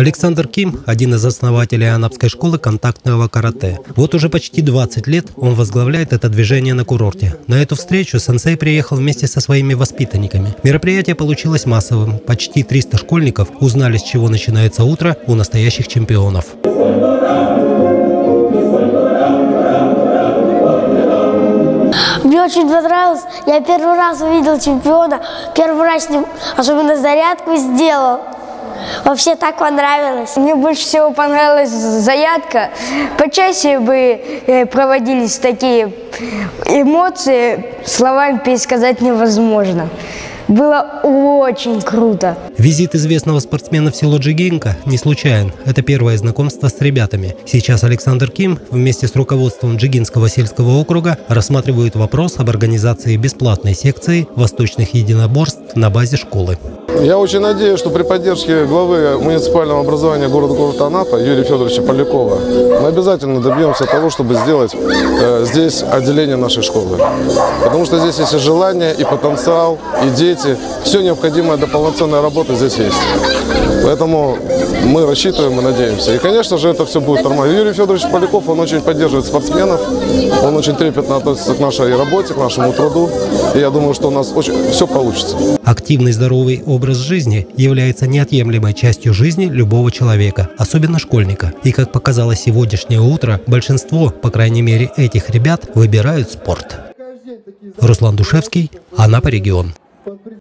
Александр Ким – один из основателей Анапской школы контактного карате. Вот уже почти 20 лет он возглавляет это движение на курорте. На эту встречу сенсей приехал вместе со своими воспитанниками. Мероприятие получилось массовым. Почти 300 школьников узнали, с чего начинается утро у настоящих чемпионов. Мне очень понравилось. Я первый раз увидел чемпиона, первый раз с ним особенно зарядку сделал. Вообще так понравилось. Мне больше всего понравилась зарядка. Почаще бы проводились такие эмоции, словами пересказать невозможно. Было очень круто. Визит известного спортсмена в село Джигинка не случайен. Это первое знакомство с ребятами. Сейчас Александр Ким вместе с руководством Джигинского сельского округа рассматривают вопрос об организации бесплатной секции восточных единоборств на базе школы. Я очень надеюсь, что при поддержке главы муниципального образования города Анапа Юрия Федоровича Полякова мы обязательно добьемся того, чтобы сделать здесь отделение нашей школы. Потому что здесь есть и желание, и потенциал, и дети. Все необходимое для полноценной работы здесь есть. Поэтому мы рассчитываем и надеемся. И, конечно же, это все будет нормально. Юрий Федорович Поляков, он очень поддерживает спортсменов, он очень трепетно относится к нашей работе, к нашему труду. И я думаю, что у нас все получится. Активный здоровый образ жизни является неотъемлемой частью жизни любого человека, особенно школьника. И, как показало сегодняшнее утро, большинство, по крайней мере, этих ребят выбирают спорт. Руслан Душевский, Анапа регион.